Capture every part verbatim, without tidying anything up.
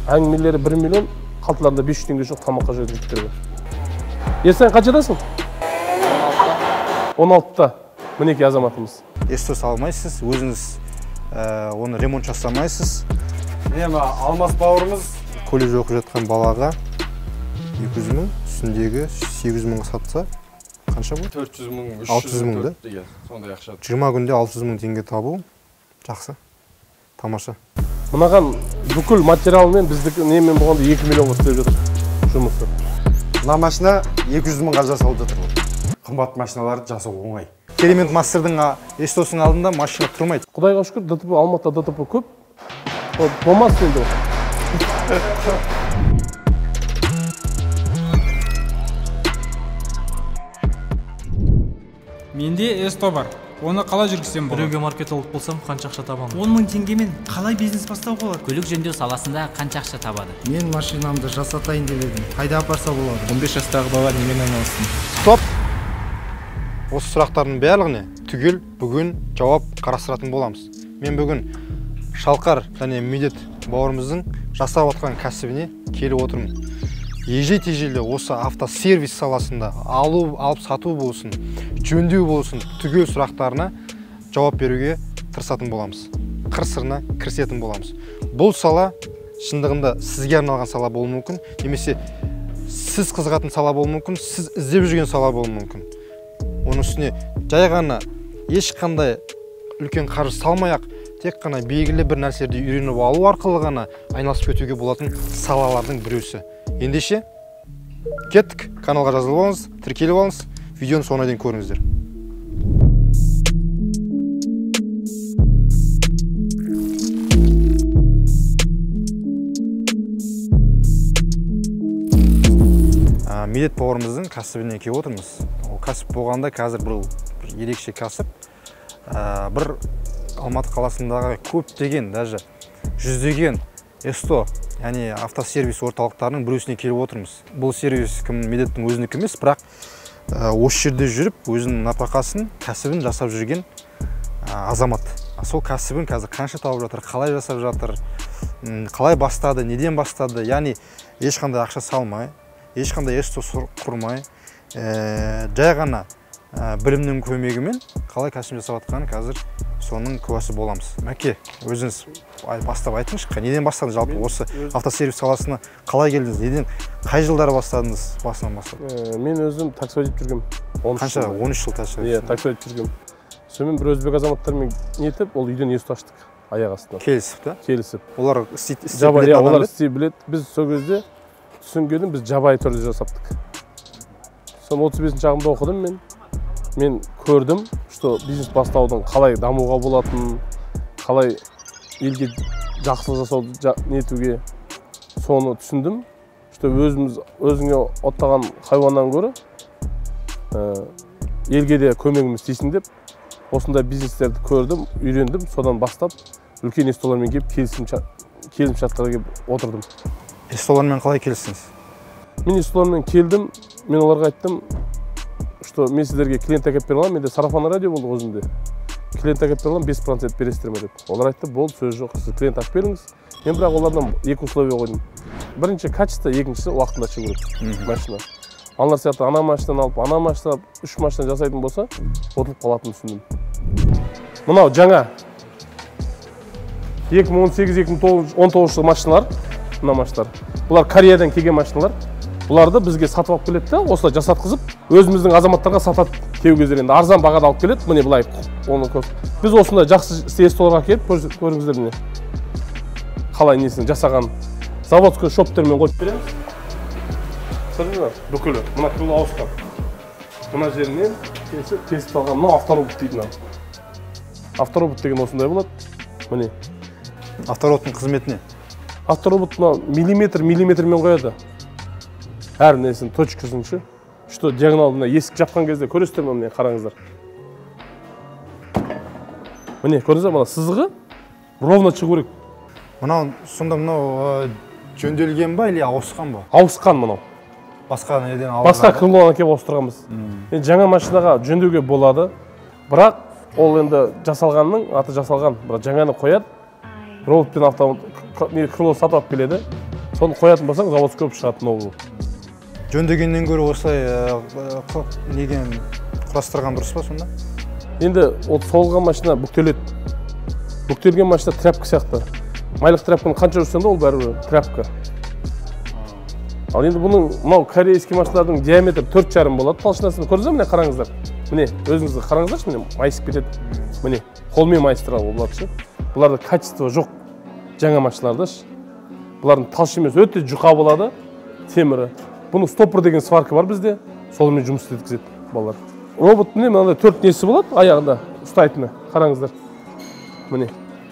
әңгімелері бір миллион, қалталарында бес жүз теңге жоқ тамаққа жүрген жігіттер бар. Ертең қаншадасың? он алтыда. Мінеки азаматымыз. Есто салмайсыз, өзіңіз оны ремонт жасамайсыз. Нема Алмас бауырымыз Колледж оқып жатқан балаға екі жүз мың, үстіндегі сегіз жүз мыңға сатса, қанша бұл? төрт жүз мың, алты жүз мың да? Сондай ақша. жиырма күнде алты жүз мың теңге табу жақсы. Тамаша. Мынаған бүкіл материалмен біздікі немен болғанда екі миллионға істеп жатыр жұмысы. Мына машина екі жүз мыңға жасалып жатыр. Қымбат машиналарды жасау оңай. Керемет мастердің Эстосының алдында машина тұрмайды. Құдайға шүкір, ДТП, Алматыда ДТП көп. Болмас енді. Менде Эсто бар. Оны қалай жүргізсем болады? Біреуге маркетолог болсам қанша ақша табамын? он мың теңгемен қалай бизнес бастауға болады? Көлік жөндеу саласында қанша ақша табады? Мен машинамды жасатайын деп едім. Қайда апарса болады? он бес жастағы бала немен айналыссын? Стоп! Осы сұрақтардың барлығына түгел бүгін жауап қарастыратын боламыз. Мен бүгін Шалқар және Медет бауырымыздың жасап отқан кәсібіне келіп отырмын. Ежей-тежейлі осы автосервис саласында алу, алып сату болсын, жөндеу болсын, түгел сұрақтарына жауап беруге тырысатын боламыз. Қыр-сырына кірісетін боламыз. Бұл сала шындығында сізге арналған сала болуы мүмкін, немесе сіз қызығатын сала болуы мүмкін, сіз іздеп жүрген сала болуы мүмкін. Оның үстіне жай ғана ешқандай үлкен қаржы салмай-ақ, тек қана белгілі бір нәрселерді үйреніп алу арқылы ғана айналысып кетуге болатын салалардың біреусі. Ендеше кеттік, каналға жазылып алыңыз, тіркеліп алыңыз, видеоны соңына дейін көріңіздер. Медет бауырымыздың кәсібіне келіп отырмыз. Ол кәсіп болғанда қазір бір ерекше кәсіп. Бір Алматы қаласындағы көптеген, даже жүздеген Эсто, яғни автосервис орталықтарының біреусіне келіп отырмыз. Бұл сервис кім Медеттің өзінікі емес, бірақ осы жерде жүріп, өзінің нәпақасын, кәсібін жасап жүрген азамат. Сол кәсібін қазір қанша тауып жатыр, қалай жасап жатыр, қалай бастады, неден бастады, яғни ешқандай ақша салмай, ешқандай Эсто құрмай, жай ғана білімнің көмегімен қалай кәсіп жасап жатқанын қазір соның куәсі боламыз. Мәке, өзіңіз бастап айтыңызшы, неден бастадыңыз жалпы осы автосервис саласына қалай келдіңіз, неден қай жылдары бастадыңыз, басынан бастап? Мен өзім такси айдап жүргем. Қанша? он үш жыл такси айдап. Иә, такси айдап жүргем. Сонымен бір өзбек азаматтармен нетіп, ол үйден есікті аштық аяқ астынан. Келісіп та? Келісіп. Олар істей білетін адам. Олар істей біледі. Біз сол кезде түсінгенім біз жабайы түрде жасаптық. Сон отыз бесінші жағымда оқыдым мен. Мен көрдім, что бизнес бастаудың қалай дамуға болатын, қалай елге жақсылық жасауды нетуге, соны түсіндім. Что өзіміз өзіңе оттаған хайуаннан көрі елге де көмегіміз тисін деп, осындай бизнестерді көрдім, үйрендім, содан бастап үлкен Эстолармен келіп келісімшарттарға келіп отырдым. Эстолармен қалай келістіңіз? Мен Эстолармен келдім, мен оларға айттым, что мен сіздерге клиент әкеп бере аламын, менде сарафанный радио болды өзімде. Клиент әкеп бере аламын, бес процент бересіздер ме деп. Олар айтты, болды, сөз жоқ, сіз клиент ашып беріңіз. Мен бірақ олардан екі условия қойдым. Бірінші качество, екіншісі уақытында шығу керек машина. Аналар сияқты ана машинаны алып, ана машинаны алып, үш машина жасайтын болса, отылып қалатынын түсіндім. Мынау жаңа екі мың он сегіз екі мың он тоғыз жылғы машиналар, мына машиналар. Бұлар Кореядан келген машиналар. Бұларды бізге сатып алып келеді да, осылай жасатқызып, өзіміздің азаматтарға сатады кеу кездер енді арзан бағада алып келеді, міне былай. Біз осындай жақсы Эстоларға келіп көріңіздер міне. Қалай несін жасаған заводской шоптермен қойып береміз. Сұрыңыздар, бүкілі. Мына күл ауысқан. Мына жерінен кесіп алған, мынау авторобот дейді мынау. Авторобот деген осындай болады. Міне. Автороботтың қызметіне? Авторобот миллиметр миллиметрмен қояды. Әр несін точкасын ше. Что диагоналына есік жапқан кезде көресіздер ме міне қараңыздар. Міне көрдіңіздер мына сызығы ровно шығу керек. Мынау сонда мынау жөнделген ба или ауысқан ба? Ауысқан мынау. Басқа неден алған? Басқа крылоны әкеп ауыстырғанбыз. Енді жаңа машинаға жөндеуге болады. Бірақ ол енді жасалғанның аты жасалған. Бірақ жаңаны қояды. Роботпен автомат крыло сатып алып келеді. Соны қоятын болсаң, завод көп шығады новый. Жөндегеннен гөрі осылай неген құрастырған дұрыс па сонда? Енді ол соғылған машина бүктеледі. Бүктелген машина тряпка сияқты. Майлық тряпканы қанша жүрсең де ол бәрібір тряпка. Ал енді бұның мынау корейский машиналардың диаметрі төрт жарым болады. Толщинасын көрдіңіздер, міне қараңыздар. Міне өзіңіз қараңыздаршы, міне майысып кетеді. Міне қолмен майыстырған болады. Бұларда качество жоқ. Жаңа машиналарда. Бұлардың толщинасы өте жұқа болады, темірі. Бұның стопор деген сварка бар бізде. Солымен жұмыс істеткізеді балалар. Робот міне мынандай төрт несі болады, аяғында ұстайтыны. Қараңыздар. Міне.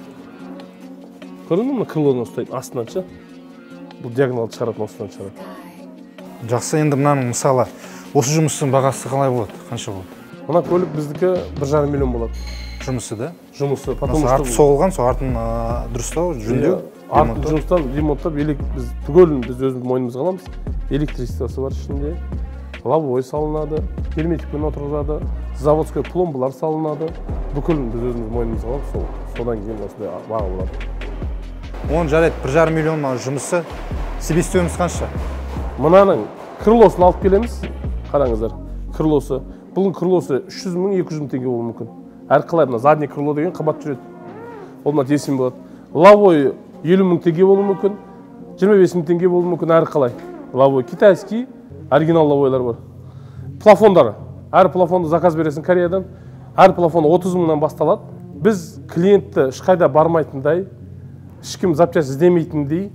Көрдіңіз міне крылоны ұстайды астынан ше. Бұл диагоналды шығаратын осыдан шығарады. Жақсы, енді мынаның мысалы осы жұмыстың бағасы қалай болады? Қанша болады? Мына көлік біздікі бір жарым миллион болады. Жұмысы да? Жұмысы. Арты соғылған, сол артын дұрыстау, жөндеу, артын жұмыстан ремонттап, біз түгелін біз өзіміз мойнымызға аламыз. Электричествосы бар ішінде. Лобовой салынады, герметикпен отырғызады, заводской пломбалар салынады. Бүкілін біз өзіміз мойнымызға аламыз. Содан кейін осындай баға болады. Оның жарайды, бір жарым миллион жұмысы, себестоимость қанша? Мынаның крылосын алып келеміз. Қараңыздар, крылосы. Бұның крылосы үш жүз мың екі жүз мың теңге болуы мүмкін. Әрқалай мына задний крыло деген қымбат жүреді. Ол мына тесім болады. Лобовой елу мың теңге болуы мүмкін, жиырма бес мың теңге болуы мүмкін әрқалай. Лобовой китайский, оригинал лобовойлар бар. Плафондар. Әр плафонды заказ бересің Кореядан. Әр плафон отыз мыңнан басталады. Біз клиентті ешқайда бармайтындай, ешкім запчасть іздемейтіндей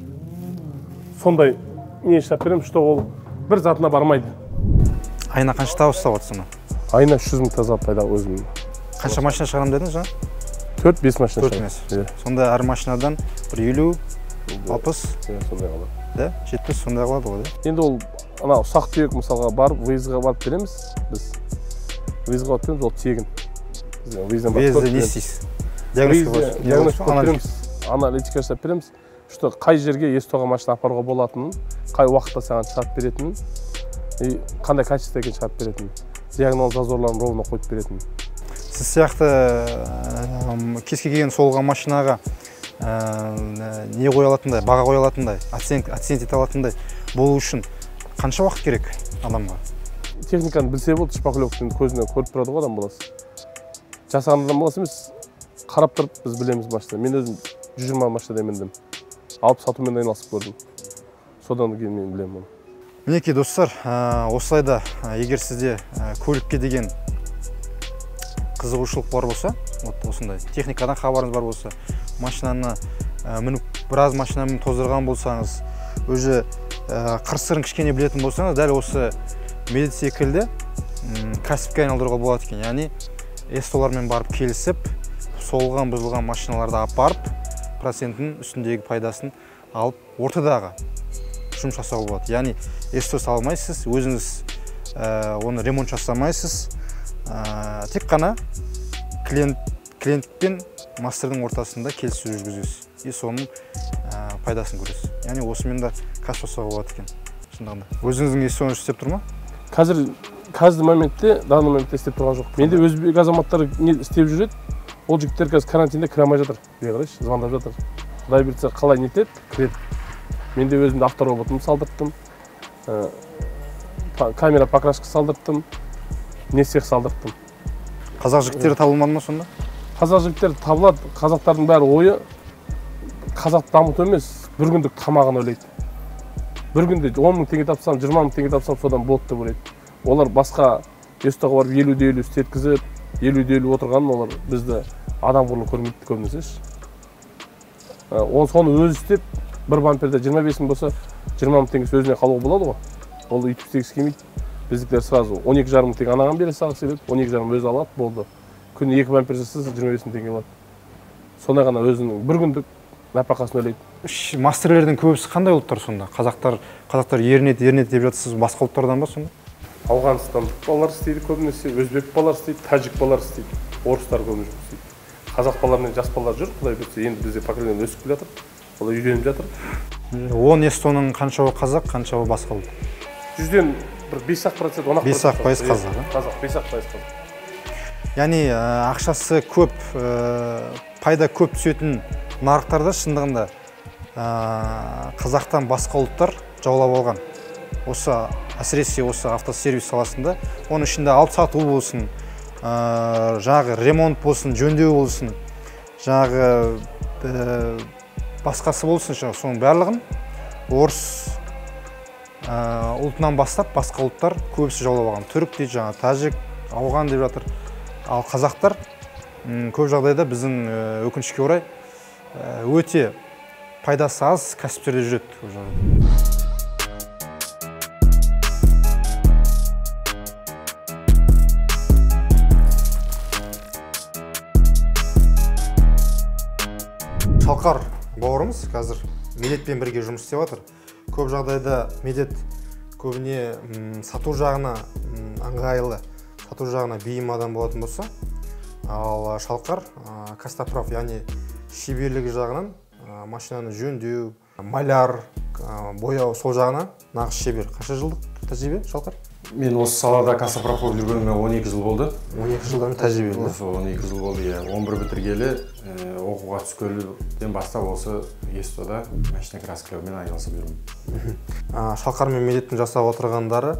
сондай не жасап беремін, что ол бір затына бармайды. Айына қанша табыс ұстап отырсың? Айына үш жүз мың таза пайда өзім. Қанша машина шығарам дедіңіз жаңа? төрт бес машина шығарам. Сонда әр машинадан бір елу, алпыс, сондай қалады. Да, жетпіс сондай қалады ғой, да? Енді ол ана ұсақ түйек мысалға барып, выездға барып береміз біз. Выездға барып береміз, ол тегін. Выездді не істейсіз? Диагностика береміз, аналитика жасап береміз. Что қай жерге естіға машина апаруға болатынын, қай уақытта саған шығарып беретінін, и қандай качество екен шығарып беретінін, диагонал зазорларын ровно қойып беретінін. Сіз сияқты кез келген соғылған машинаға не қоя алатындай, баға қоя алатындай, оценка ете алатындай болу үшін қанша уақыт керек адамға? Техниканы білсе болды, шпаклевканы көзіне көріп тұрады ғой адам баласы. Жасаған адам баласы емес, қарап тұрып біз білеміз машина. Мен өзім жүз жиырма машина демендім. Алып сатумен айналысып көрдім. Содан кейін мен білемін оны. Мінекей достар, осылайда егер сізде көлікке деген қызығушылық бар болса, осындай техникадан хабарыңыз бар болса, машинаны мініп, біраз машинамен тоздырған болсаңыз, өзі қыр-сырын кішкене білетін болсаңыз, дәл осы медет секілді кәсіпке айналдыруға болады екен. Яғни эстолармен барып келісіп, соғылған, бұзылған машиналарды апарып, процентін үстіндегі пайдасын алып, ортадағы жұмыс жасауға болады. Яғни эсто салмайсыз, өзіңіз оны ремонт жасамайсыз, тек қана клиент пен мастердің ортасында келіссөз жүргізесіз. И соның пайдасын көресіз. Яғни осымен де кәсіп жасауға болады екен. Шындығында. Өзіңіздің эстоны істеп тұр ма? Қазір қазір моментте, данный моментте істеп тұрған жоқ. Менде өзбек азаматтары не істеп жүреді? Ол жігіттер қазір карантинде кірамай жатыр. Қарайшы, звондап жатыр. Құдай берсе қалай нетеді? Кіреді. Менде өзімді автороботымды салдырттым. Камера покраска салдырттым. Несех салдырттым. Қазақ жігіттері табылмады ма сонда? Қазақ жігіттері табылады. Қазақтардың бәрі ойы қазақ дамыту емес, бір күндік тамағын ойлайды. Бір күнде он мың теңге тапсам, жиырма мың теңге тапсам, содан болады деп ойлайды. Олар басқа эстоға барып елу-де елу істеткізіп, елу-де елу отырғанын олар бізді адам құрлы көрмейді көбінесе. Оны соны өзі істеп, бір бамперде жиырма бес мың болса, жиырма мың теңгесі өзіне қалуға болады ғой. Ол үйтіп істегісі келмейді. Біздікілер сразу он екі жарым мың теңге анаған бере салғысы келеді, он екі жарым өзі алады, болды. Күні екі бампер жасаса жиырма бес мың теңге алады. Сондай ғана өзінің бір күндік нәпақасын ойлайды. Мастерлердің көбісі қандай ұлттар сонда? Қазақтар, қазақтар ерінет, ерінет деп жатсыз, басқа ұлттардан ба сонда? Ауғанстан балалар істейді көбінесе, өзбек балалар істейді, тәжік балалар істейді, орыстар көбіне жоқ істейді. Қазақ балалармен жас балалар жүр, құдай берсе, енді бізде поколение өсіп келе жатыр, олар үйреніп жатыр. он эстоның қаншауы қазақ, қаншауы басқа ұлт? Жүзден бір бес ақ процент, он ақ бес ақ пайыз қазақ, қазақ, бес ақ пайыз қазақ. Яғни ақшасы көп, пайда көп түсетін нарықтарда шындығында қазақтан басқа ұлттар жаулап алған. Осы әсіресе осы автосервис саласында, оның ішінде алып сату болсын, жаңағы ремонт болсын, жөндеу болсын, жаңағы басқасы болсын, соның барлығын орыс ұлтынан бастап басқа ұлттар көбісі жаулап алған. Түрік дейді, жаңағы тәжік, ауған деп жатыр. Ал қазақтар көп жағдайда біздің өкінішке орай өте пайдасы аз кәсіптерде жүреді. Шалқар бауырымыз қазір медетпен бірге жұмыс істеп жатыр. Көп жағдайда медет көбіне сату жағына ыңғайлы, сату жағына бейім адам болатын болса, ал Шалқар Кастапров, яғни шеберлігі жағынан машинаны жөндеу, маляр, бояу, сол жағына нағыз шебер. Қанша жылдық тәжірибе Шалқар? Мен осы салада Кастапров жүргеніме он екі жыл болды. он екі жылдан тәжірибе. Осы он екі жыл болды, он бір бітіргелі, оқуға түскеліден бастап осы Естода машина краскілеумен айналысып жүрмін. Шалқар мен медеттің жасап отырғандары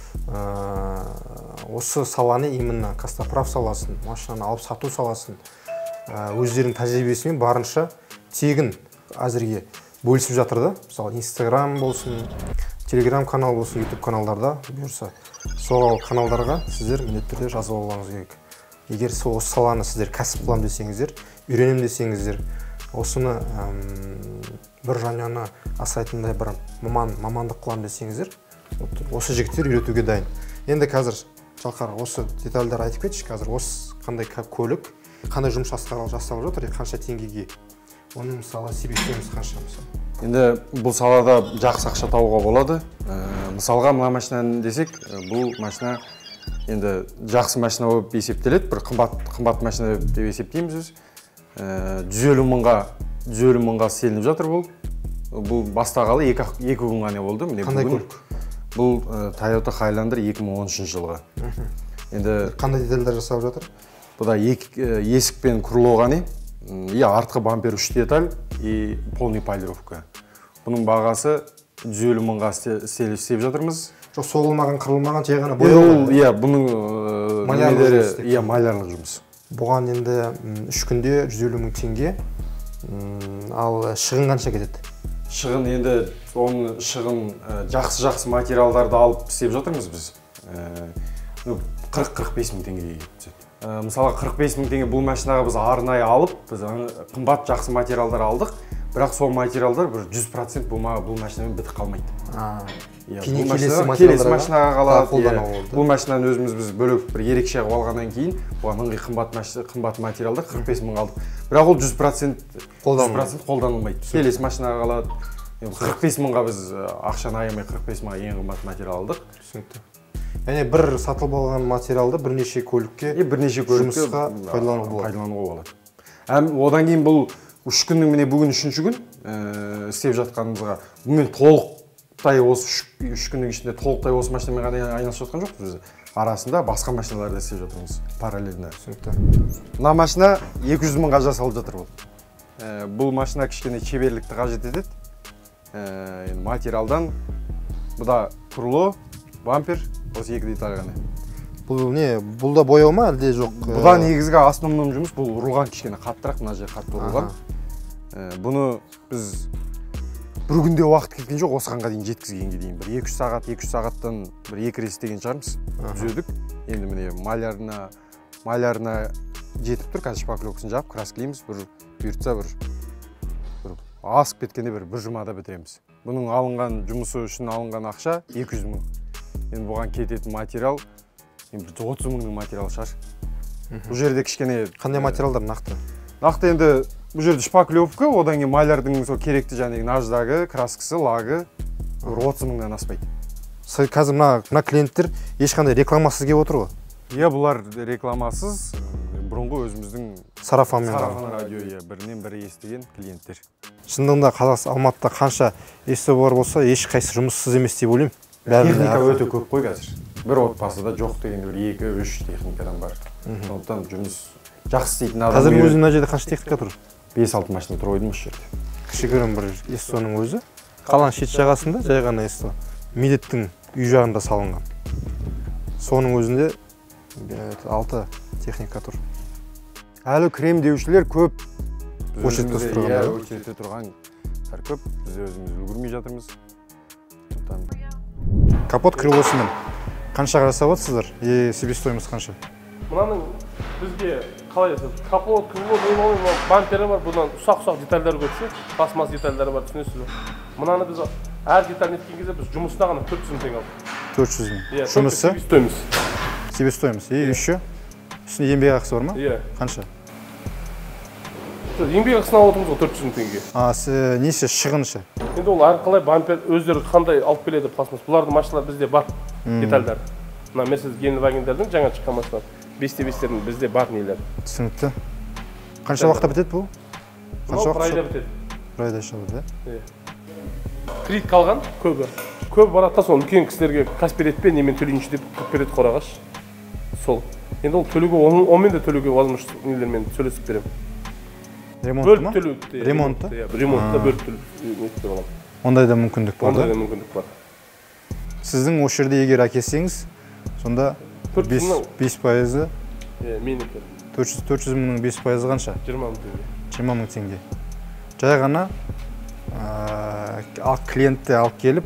осы саланы, именно Кастапров саласын, машинаны алып сату саласын өздерінің тәжірибесімен барынша тегін әзірге бөлісіп жатырды. Мысалы, Инстаграм болсын, Телеграм канал болсын, YouTube каналдарда бұйырса, сол каналдарға сіздер міндетті түрде жазып алуыңыз керек. Егер осы саланы сіздер кәсіп қылам десеңіздер, үйренем десеңіздер, осыны бір жанұяны асырайтындай бір мамандық қылам десеңіздер, осы жігіттер үйретуге дайын. Енді қазір Шалқар осы детальдар айтып кетші, қазір осы қандай көлік, қандай жұмыс жасалып жатыр, қанша теңгеге, оның мысалы себептеміз қанша мысалы. Енді бұл салада жақсы ақша табуға болады. Мысалға мына машинаны десек, бұл машина енді жақсы машина болып есептеледі, бір қымбат машина деп есептейміз біз. жүз елу мыңға жүз елу мыңға селініп жатыр бұл. Бұл бастағалы екі күн ғана болды. Қандай көлік? Бұл Toyota Highlander екі мың он үшінші жылғы. Енді қандай детальдар жасалып жатыр? Бұда есікпен құрылғаны, артқы бампер үш деталь и полный полировка. Бұның бағасы жүз елу мыңға істеп жатырмыз. Жоқ, соғылмаған, қырылмаған, жай ғана бояу. Иә, бұның малярлық жұмыс. Бұған енді үш күнде жүз елу мың теңге, ал шығын қанша кетеді? Шығын енді оның шығын жақсы-жақсы материалдарды алып істеп жатырмыз біз. қырық қырық бес мың теңгеге кетеді. Мысалға қырық бес мың теңге бұл машинаға біз арнайы алып, біз қымбат жақсы материалдар алдық, бірақ сол материалдар бір жүз процент бұл машинамен бітіп қалмайды. Келесі машинаға қалады. Бұл машинаны өзіміз біз бөлек бір ерекше қылып алғаннан кейін, бұған ыңғай қымбат материалдар қырық бес мың алдық. Бірақ ол жүз процент қолданылмайды. Келесі машинаға қалады. қырық бес мыңға біз ақшаны аямай қырық бес мыңға ең қымбат материал алдық. Яғни бір сатылып алған материалды бірнеше көлікке, бірнеше жұмысқа пайдалануға болады. Одан кейін бұл үш күннің міне бүгін үшінші күн істеп жатқанымызға, бұмен толықтай осы үш күннің ішінде толықтай осы машинамен ғана айналысып жатқан жоқпыз біз. Арасында басқа машиналарды істеп жатырмыз параллельно. Мына машина екі жүз мыңға жасалып жатыр бұл. Бұл машина кішкене шеберлікті қажет етеді. Материалдан бұда крыло, бампер, осы екі деталь ғана. Бұл не, бұл да бояу ма, әлде жоқ? Бұда негізгі основным жұмыс, бұл ұрылған кішкене қаттырақ, мына жер қатты ұрылған. Бұны біз бір күнде уақыт кеткен жоқ, осығанға дейін жеткізгенге дейін. Бір екі үш сағат, екі үш сағаттан бір екі рет істеген шығармыз, түзедік. Енді міне малярына, малярына жетіп тұр, қазір шпаклевкасын жап, краскілейміз, бір бұйыртса бір асып кеткенде бір бір жұмада бітіреміз. Бұның алынған жұмысы үшін алынған ақша екі жүз мың. Енді бұған кететін материал отыз мыңның материал шығар. Бұл жерде кішкене қандай материалдар нақты? Нақты енді бұл жерде шпаклевка, одан кейін малярдың сол керекті жаңағы наждағы, краскасы, лагы отыз мыңнан аспайды. Қазір мына клиенттер ешқандай рекламасыз келіп отыр ғой? Иә, бұлар рекламасыз, бұрынғы өзіміздің сарафанмен радио бірінен бірі естіген клиенттер. Шындығында Қазақстан Алматыда қанша Есто бар болса, ешқайсы жұмыссыз емес деп ойлаймын. Техника өте көп қой қазір. Бір отбасыда жоқ дегенде бір екі үш техникадан бар. Сондықтан жұмыс жақсы істейтін адам. Қазір өзінің мына жерде қанша техника тұр? бес алты машина тұр ойдым осы жерде. кішігірім бір эстоның өзі. Қалан шет жағасында жай ғана эсто. Медеттің үй жағында салынған. Соның өзінде алты техника тұр. Әлі крем деушілер көп. Очередьте тұрған. Очередьте тұрған көп. Біз өзіміз үлгірмей жатырмыз. Капот крылосымен қаншаға жасап отырсыздар? И себестоимость қанша? Мынаның бізге қалай капот, крыло, мынаның бампері бар, бұдан ұсақ-ұсақ детальдер көпші, пластмасс детальдері бар, түсінесіз бе? Мынаны біз әр деталь неткен кезде біз жұмысына ғана төрт жүз мың теңге алдық. төрт жүз мың. Жұмысы? Себестоимость. Себестоимость. И еще? Үстінде еңбек ақысы бар ма? Иә. Қанша? Еңбек ақысын алып отырмыз ғой төрт жүз мың теңге. А, несі шығыншы? Енді ол әрқалай бампер өздері қандай алып келеді пластмасс. Бұлардың машиналар бізде бар детальдар. Мына Mercedes Genelwagen'дердің жаңа шыққан машиналар. бес те бестердің бізде бар нелер. Түсінікті. Қанша уақытта бітеді бұл? Бұл бір айда бітеді. Бір айда шығады, иә? Кредит қалған көбі. Көбі барады да сол үлкен кісілерге Каспиретпен немен төлейінші деп береді қорағаш. Сол. Енді ол төлеуге, онымен де төлеуге возможность нелермен сөйлесіп беремін. Ремонт ма? Ремонт та? Ремонтта бөліп төлеп аламын. Ондай да мүмкіндік бар да? Ондай да мүмкіндік бар. Сіздің осы жерде егер әкелсеңіз, сонда бес пайызы менікі. төрт жүз мыңның бес пайызы қанша? жиырма мың теңге. жиырма мың теңге. Жай ғана клиентті алып келіп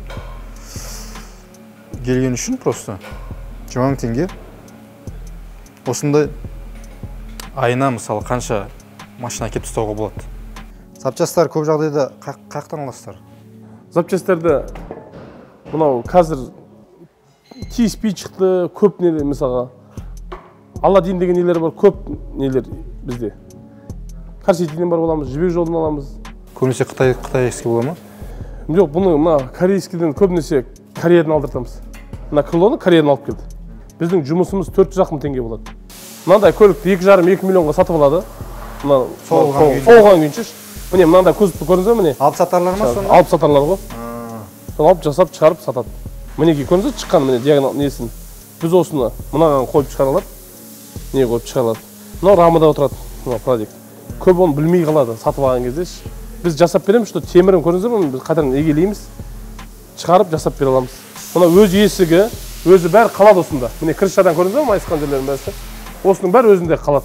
келген үшін просто жиырма мың теңге. Осындай айына мысалы қанша машина кеп тұстауға болады. Запчастар көп жағдайда қақтан аласыздар? Запчастарды мынау қазір ти эс пи шықты, көп нелер мысалға. Алладин деген нелер бар, көп нелер бізде. Карсетинен бар боламыз, жібек жолын аламыз. Көбінесе Қытай Қытайский бола ма? Жоқ, бұны мына корейскийден көбінесе Кореядан алдыртамыз. Мына крылоны Кореядан алып келді. Біздің жұмысымыз төрт жүз мың теңге болады. Мынандай көлікті екі жарым екі миллионға сатып алады. Мына соғылған күйінше. Міне мынандай көзіпті көрдіңіз бе міне? Алып сатарлар ма соны? Алып сатарлар ғой. Соны алып жасап шығарып сатады. Мінеки көрдіңіз бе шыққан міне диагонал несін. Біз осыны мынаған қойып шығаралады. Не қойып шығаралады. Мынау рамада отырады. Мына продукт. Көп оны білмей қалады сатып алған кезде. Біз жасап береміз, что темірін көрдіңіздер ме? Біз қайтадан егелейміз. Шығарып жасап бере аламыз. Мына өз есігі, өзі бәрі қалады осында. Міне крышадан көрдіңіздер ме? Майысқан жерлердің бәрі. Осының бәрі өзінде қалады.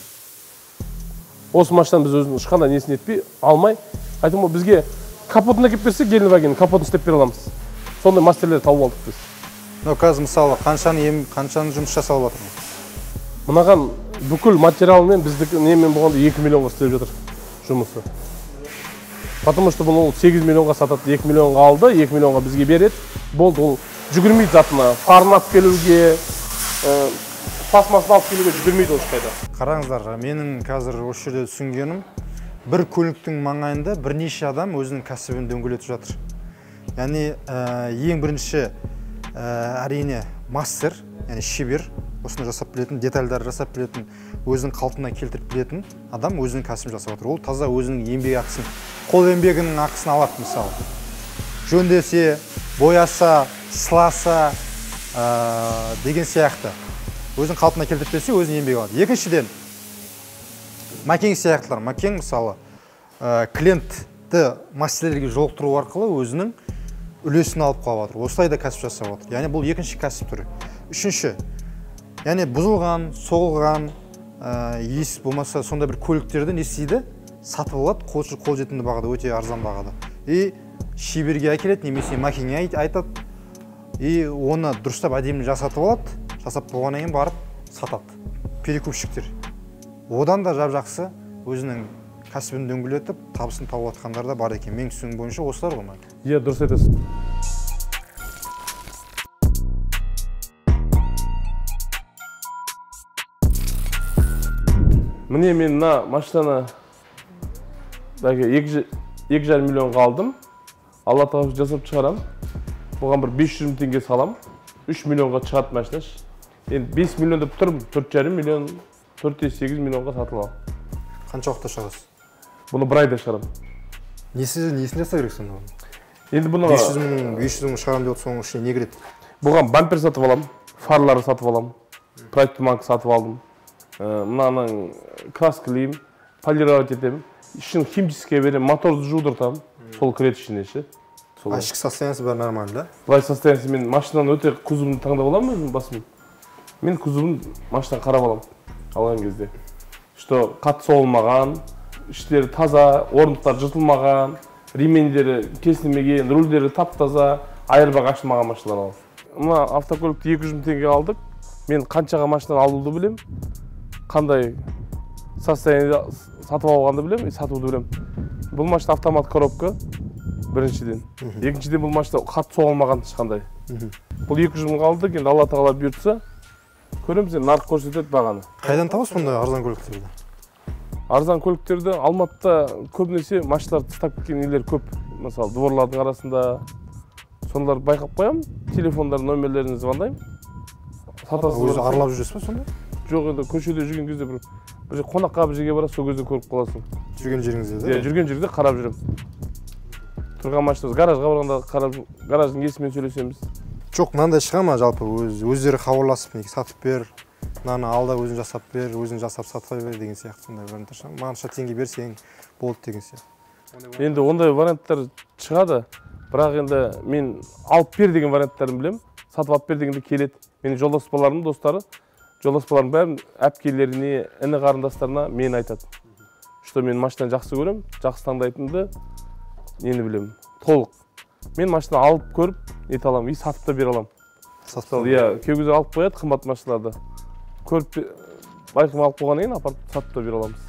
Осы машинадан біз өзінің ешқандай несін етпей, алмай, айтым ол бізге капотын әкеп берсе, Genelwagen'нің капотын істеп бере аламыз. Сондай мастерлер тауып алдық біз. Мынау қазір мысалы қаншаны қаншаны жұмыс жасалып жатыр? Мынаған бүкіл материалмен біздікі немен болғанда екі миллионға істеп жатыр жұмысы. Потому что бұл сегіз миллионға сатады, екі миллионға алды, екі миллионға бізге береді. Болды, ол жүгірмейді затына. Фарын алып келуге, пластмасын алып келуге жүгірмейді ол ешқайда. Қараңыздар, менің қазір осы жерде түсінгенім, бір көліктің маңайында бірнеше адам өзінің кәсібін дөңгелетіп жатыр. Яғни ең бірінші әрине мастер, яғни шебер, осыны жасап білетін, детальдар жасап білетін, өзінің қалпына келтіріп білетін адам өзінің кәсібін жасап жатыр. Ол таза өзінің еңбек ақысын, қол еңбегінің ақысын алады мысалы. Жөндесе, бояса, сыласа деген сияқты. Өзінің қалпына келтіріп берсе, өзінің еңбегі алады. Екіншіден, Макең сияқтылар. Макең мысалы клиентті мастерлерге жолықтыру арқылы өзінің үлесін алып қалып жатыр. Осылай да кәсіп жасап жатыр. Яғни бұл екінші кәсіп түрі. Үшінші, яғни бұзылған, соғылған, ес болмаса сондай бір көліктерді не істейді? Сатып алады, қолжетімді бағада, өте арзан бағада. И шеберге әкеледі, немесе Макеңе айтады. И оны дұрыстап әдемі жасатып алады. Жасап болғаннан кейін барып сатады. Перекупщиктер. Одан да жап-жақсы өзінің кәсібін дөңгелетіп, табысын тауып жатқандар да бар екен. Мен түсінігім бойынша осылар ғой ма? Иә, дұрыс айтасыз. Міне мен мына машинаны екі жарым миллионға алдым. Алла тауып жасап шығарам. Бұған бір бес жүз мың теңге салам. үш миллионға шығады машина. Енді бес миллион деп тұрмын, төрт жарым миллион, төрт те сегіз миллионға сатып алам. Қанша уақытта шығасыз? Бұны бір айда шығарам. Несін жасау керек сонда? Енді бұны бес жүз мың, бес жүз мың шығарам деп соның ішіне не кіреді? Бұған бампер сатып алам, фарлары сатып алам, проектманк сатып алдым. Мынаның краскілеймін, полировать етемін. ішін химческая берем, моторды жудыртам, сол кірет ішіне ше. А ішкі состояниясы бәрі нормально, да? Былай состояниясы мен машинаны өте кузовын таңдап аламын өзім басым. Мен кузовын машинаны қарап алам алған кезде. Что қатты соғылмаған, іштері таза, орындықтар жыртылмаған, ремендері кесілмеген, рульдері тап-таза, айырбақ ашылмаған машиналар аламын. Мына автокөлікті екі жүз мың теңге алдық. Мен қаншаға машинаны алуды білем, қандай состояние сатып алғанды білем, сатуды білем. Бұл машина автомат коробка, біріншіден. Екіншіден бұл машина қатты соғылмаған ешқандай. Бұл екі жүз мыңға алдық, енді Алла тағала бұйыртса, көреміз, енді нарық көрсетеді бағаны. Қайдан табасыз бұндай арзан көліктерді? Арзан көліктерді Алматыда көбінесе машиналарды тастап кеткен нелер көп. Мысалы, дворлардың арасында сондайларды байқап қоямын, телефондар номерлерін звондаймын. Өзі аралап жүресіз бе сонда? Жоқ, енді көшеде жүрген кезде бір бір қонаққа бір жерге барасың, сол кезде көріп қаласың. Жүрген жеріңізде, да? Иә, жүрген жерде қарап жүремін. Тұрған машинамыз гаражға барғанда қарап, гараждың иесімен сөйлесеміз. Жоқ, мынандай шыға ма жалпы өздері хабарласып, неге сатып бер, мынаны алда өзің жасап бер, өзің жасап сатпай бер деген сияқты сондай варианттар шыға. Мағанша теңге берсең болды деген сияқты. Енді ондай варианттар шығады, бірақ енді мен алып бер деген варианттарын білем, сатып алып бер дегенде келеді. Менің жолдаспаларымның достары, жолдаспаларым бәрін әпкелеріне, іні қарындастарына мен айтады. Что мен машинаны жақсы көрем, жақсы таңдайтынды нені білем, толық. Мен машина алып көріп, ете аламын, и сатып та бере аламын. Сатып алып? Иә, кеугізі алып қояды қымбат машиналарды. Көріп, байқым алып қойғаннан кейін апарып сатып та бере аламыз.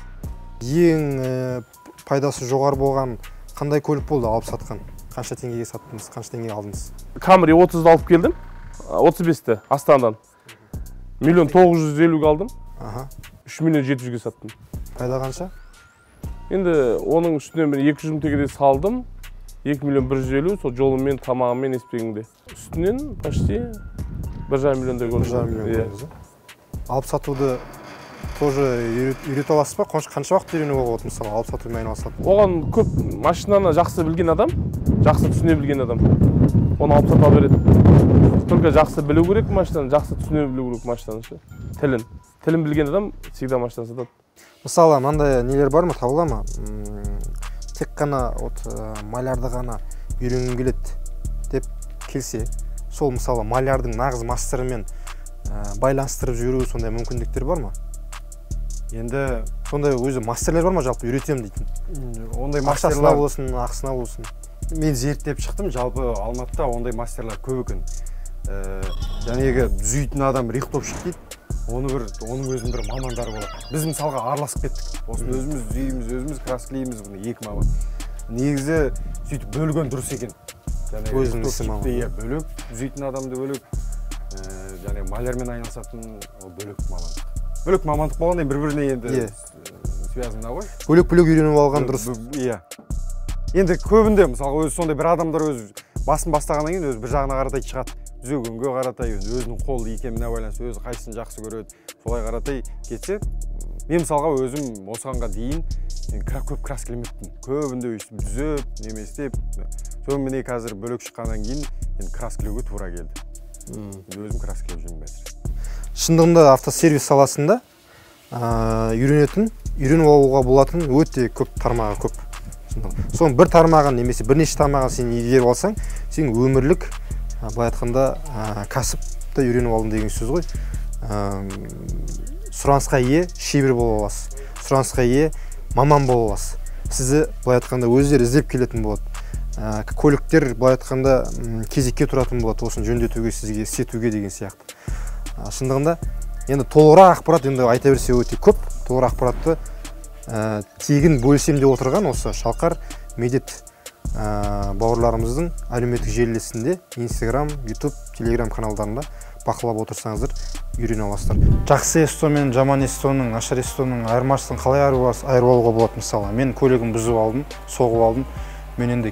Ең пайдасы жоғары болған қандай көлік болды алып сатқан? Қанша теңгеге саттыңыз, қанша теңгеге алдыңыз? Камри отызды алып келдім, отыз бесті Астанадан. Миллион тоғыз жүз елуге алдым, үш миллион жеті жүзге саттым. Пайда қанша? Енді оның үстінен бір екі жүз мың теңгеде салдым, екі миллион бір жүз елу, сол жолыммен, тамағыммен, еспегімде. Үстінен почти бір жарым миллиондай көрдім. бір жарым миллион көрдіңіз. Алып сатуды тоже үйрете аласыз ба? Қанша уақыт үйренуге болады мысалы, алып сатумен айналысады? Оған көп машинаны жақсы білген адам, жақсы түсіне білген адам, оны алып сата береді. Только жақсы білу керек машинаны, жақсы түсіне білу керек машинаны. Тілін. Тілін білген адам всегда машина сатады. Мысалы, мынандай нелер бар ма, табыла ма? Тек қана малярды ғана үйренгім келеді деп келсе, сол мысалы малярдың нағыз мастерімен байланыстырып жүру сондай мүмкіндіктер бар ма? Енді сондай өзі мастерлер бар ма жалпы үйретем дейтін? Ондай мастерлар болсын, ақысына болсын. Мен зерттеп шықтым, жалпы Алматыда ондай мастерлар көп екен. Жәнегі түзейтін адам рихтовщик дейді. Оны бір, оның өзінің бір мамандары болады. Біз мысалға араласып кеттік. Осыны өзіміз түзейміз, өзіміз красклейміз, бұны екі маман. Негізі сөйтіп бөлген дұрыс екен. Өзінің ісі маман. Бөлек, түзейтін адамды бөлек, және малярмен айналысатын бөлек мамандық. Бөлек мамандық болғанда бір-біріне енді связано ғой. Бөлек-бөлек үйреніп алған дұрыс. Иә. Енді көбінде мысалы өзі сондай бір адамдар өзі басын бастағаннан кейін өзі бір жағына қаратай шығады. Түзегенге қаратай, өзінің қолы екеніне байланысты, өзі қайсысын жақсы көреді, солай қаратай кетсе, мен мысалға өзім осығанға дейін көп краскілемеппін. Көбінде өйстіп түзеп, неместеп, соң міне қазір бөлек шыққаннан кейін краскілеуге тура келді. Өзім краскілеп жүрмін бәсір. Шындығында автосервис саласында үйренетін, үйреніп алуға болатын өте көп тармағы көп. Соның бір тармағын немесе бірнеше тармағын сен игеріп алсаң, сен өмірлік былай айтқанда кәсіпті үйреніп алдың деген сөз ғой. Сұранысқа ие шебер бола аласыз. Сұранысқа ие маман бола аласыз. Сізді былай айтқанда өздері іздеп келетін болады. Көліктер былай айтқанда кезекке тұратын болады, осын жөндетуге, сізге істетуге деген сияқты. Шындығында енді толығырақ ақпарат енді айта берсе өте көп. Толығырақ ақпаратты тегін бөлсем деп отырған осы Шалқар Медет бауырларымыздың әлеуметтік желісінде, Instagram, YouTube, Telegram каналдарында бақылап отырсаңыздар үйрене аласыздар. Жақсы эсто мен жаман эстоның, нашар эстоның айырмашылығын қалай айырып алуға болады мысалы? Мен көлігін бұзып алдым, соғып алдым. Мен енді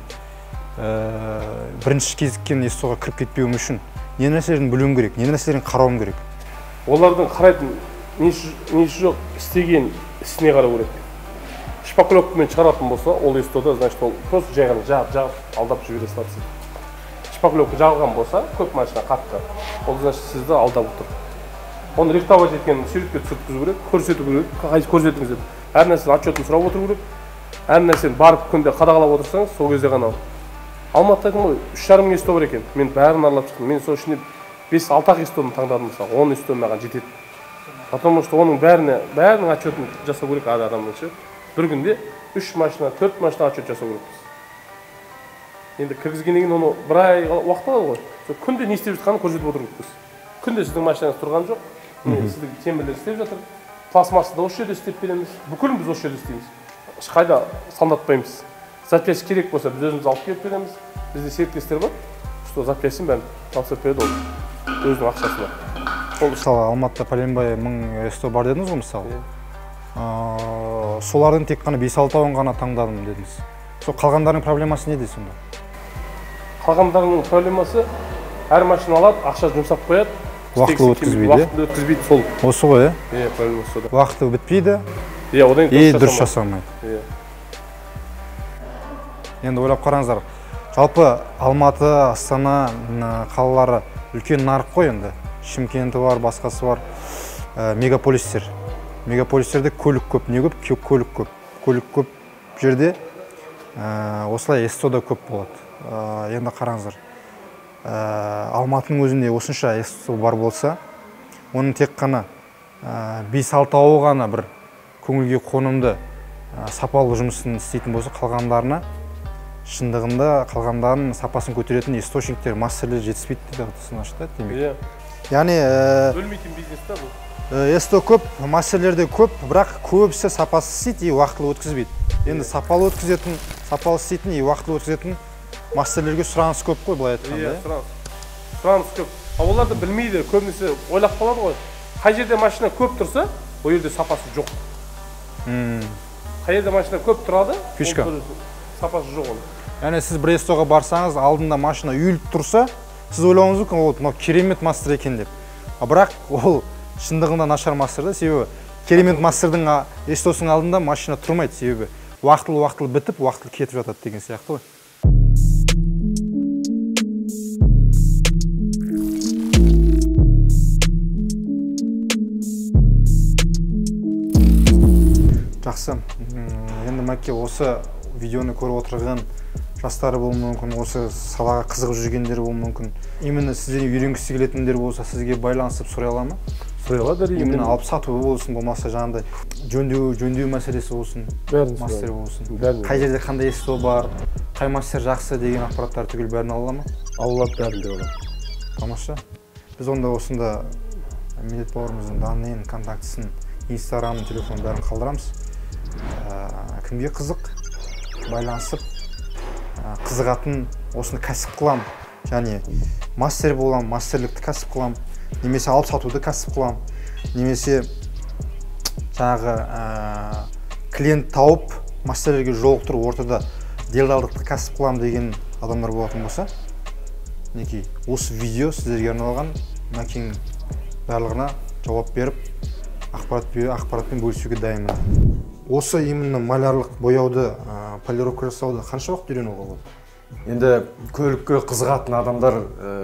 бірінші кезіккен эстоға кіріп кетпеуім үшін не нәрселерін білуім керек, не нәрселерін қарауым керек? Олардың қарайтын несі жоқ, істеген ісіне қарау керек. Шпаклевкамен шығаратын болса, ол эстода, значит, ол просто жай ғана жағып-жағып, алдап жібере саласыз. Шпаклевка жағылған болса, көп машина қатты. Ол значит сізді алдап отыр. Оны рихтовать еткен суретке түсірткізу керек, көрсету керек, қайсы көрсетіңіз деп. Әр нәрсені отчетін сұрап отыру керек. әр нәрсені барып күнде қадағалап отырсаңыз, сол кезде ғана Алматыда айтам ғой, үш жарым мың СТО бар екен. Мен бәрін аралап шықтым. Мен сол ішінде бес алты ақ СТОны таңдадым, мысалы, он СТО маған жетеді. Потому что оның бәріне, бәрінің отчетін жасау керек адамның ше. Bir günde üç машина, төрт машина отчет жасау керекпіз. Енді кіргізгеннен кейін оны бір ай уақыт алады ғой. Күнде не істеп жатқанын көрсетіп отырмыз. Күнде сіздің машинаңыз тұрған жоқ. Сіздің темірлер істеп жатыр. Пластмассада осы жерде істеп береміз. Бүкілін біз осы жерде істейміз. Ешқайда салдатпаймыз. Запчасть керек болса біз өзіміз алып келіп береміз. Бізде серіктестер бар. Что запчастьін бәрін тапсырып береді ол өзінің ақшасына. Мысалы Алматыда пәленбай мың СТО бар дедіңіз ғой мысалы. Солардың тек қана бес алтауын ғана таңдадым дедіңіз. Сол қалғандарының проблемасы неде сонда? Қалғандарының проблемасы әр машина алады, ақша жұмсап қояды. Уақытылы өткізбейді. Уақытылы өткізбейді сол. Осы ғой, е? Е, проблемасы сода. Уақыты бітпейді. Е, одан и дұрыс жасамайды. Е. Енді ойлап қараңыздар. Жалпы Алматы, Астана қалалары үлкен нарық қой енді. Шымкенті бар, басқасы бар. Мегаполистер. Мегаполистерде көлік көп, не көп? Көлік көп. Көлік көп жерде осылай СТО-да көп болады. Енді қараңыздар. Алматының өзінде осынша СТО бар болса, оның тек қана бес алтауы ғана бір көңілге қонымды сапалы жұмысын істейтін болса, қалғандарына шындығында қалғандарын сапасын көтеретін источниктер, мастерлер жетіспейді дейді сынашта демек. Яғни бөлмейтін бизнес та бұл. СТО көп, мастерлерде көп, бірақ көбісі сапасы істейді, и уақытылы өткізбейді. Енді сапалы өткізетін, сапалы істейтін, и уақытылы өткізетін мастерлерге сұраныс көп қой, былай айтқанда. Иә, сұраныс. Сұраныс көп. Ал оларды білмейді, көбінесе ойлап қалады ғой. Қай жерде машина көп тұрса, ол жерде сапасы жоқ. Қай жерде машина көп тұрады, фишка. Сапасы жоқ оның. Яғни сіз бір СТО-ға барсаңыз, алдында машина үйіліп тұрса, сіз ойлауыңыз мүмкін, ол мынау керемет мастер екен деп. Бірақ ол шындығында нашар мастер да, себебі керемет мастердің СТО-сының алдында машина тұрмайды, себебі уақытылы-уақытылы бітіп, уақытылы кетіп жатады деген сияқты ғой. Жақсы. Енді Мәке, осы видеоны көріп отырған жастары болуы мүмкін, осы салаға қызығып жүргендер болуы мүмкін. Именно сізден үйренгісі келетіндер болса, сізге байланысып сұрай ала ма? Сұрай алады. Именно алып сатуы болсын, болмаса жаңағыдай жөндеу, жөндеу мәселесі болсын, мастер болсын. Қай жерде қандай СТО бар, қай мастер жақсы деген ақпараттар түгел бәрін ала ма? Алады бәрін де алады. Тамаша. Біз онда осында Медет бауырымыздың данныйын, контактысын, инстаграмын, телефонын бәрін қалдырамыз. Кімге қызық, байланысып, қызығатын осыны кәсіп қылам, және мастер болам, мастерлікті кәсіп қылам, немесе алып сатуды кәсіп қылам, немесе жаңағы клиент тауып, мастерлерге жолықтырып, ортада делдалдықты кәсіп қылам деген адамдар болатын болса, мінекей осы видео сіздерге арналған, Мәкең барлығына жауап беріп, ақпаратпен бөлісуге дайынмын. Осы именно малярлық бояуды, полировка жасауды қанша уақыт үйренуге болады? Енді көлікке қызығатын адамдар